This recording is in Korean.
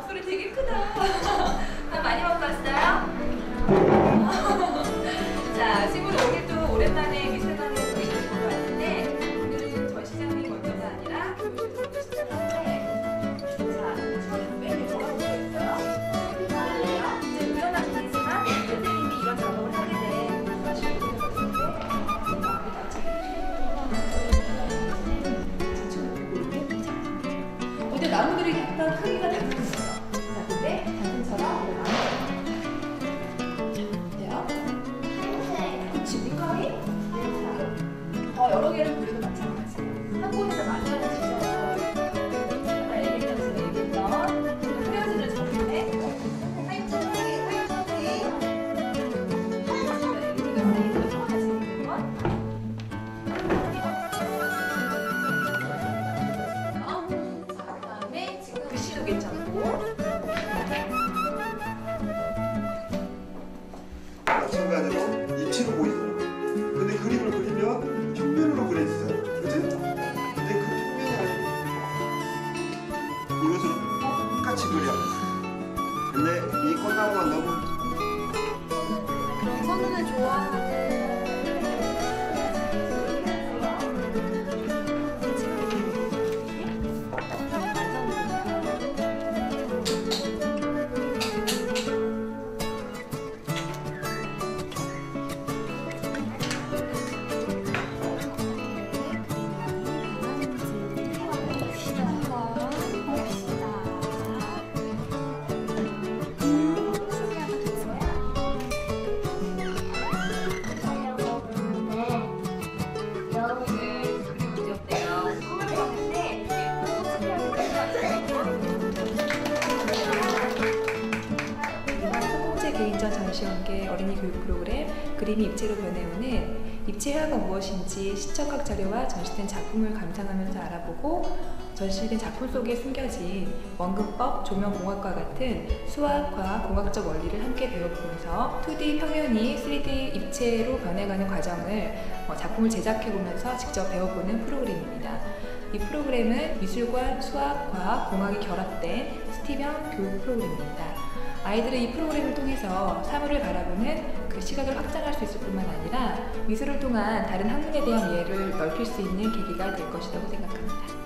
소리 되게 크다. 밥 많이 먹고 왔어요? 자, 친구들 오늘도 오랜만에 미술관에 전시를 보러 왔는데 오늘은 전시장이 먼저가 아니라 교실을 먼저 시작하는데 자, 친구들 맨 위에 뭐가 붙어있어요? 이제 물러나시겠지만 선생님이 이런 작업을 하게 돼. 근데 나무들이 약간 크기가 다르죠. 자, 근데 같은처럼 어때요? 그치, 물감이? 여러 개를 그리도 마찬가지예요. 한 곳에서 만나는 시절 아까 얘기했던 흐려지는 점인데 글씨도 괜찮고 마찬가지로 입체로 보이더라고요. 근데 그림을 그리면 평면으로 그려지잖아요. 그치? 근데 그 평면이 아니고 이것은 똑같이 그려. 근데 이 꽃나무가 너무 그럼 선우는 좋아하는 개인전 전시원계 어린이 교육 프로그램 그림이 입체로 변해오는 입체화가 무엇인지 시청각 자료와 전시된 작품을 감상하면서 알아보고 전시된 작품 속에 숨겨진 원근법, 조명공학과 같은 수학, 과학, 공학적 원리를 함께 배워보면서 2D 평면이 3D 입체로 변해가는 과정을 작품을 제작해보면서 직접 배워보는 프로그램입니다. 이 프로그램은 미술관, 수학, 과학, 공학이 결합된 스티형 교육 프로그램입니다. 아이들은 이 프로그램을 통해서 사물을 바라보는 그 시각을 확장할 수 있을 뿐만 아니라 미술을 통한 다른 학문에 대한 이해를 넓힐 수 있는 계기가 될 것이라고 생각합니다.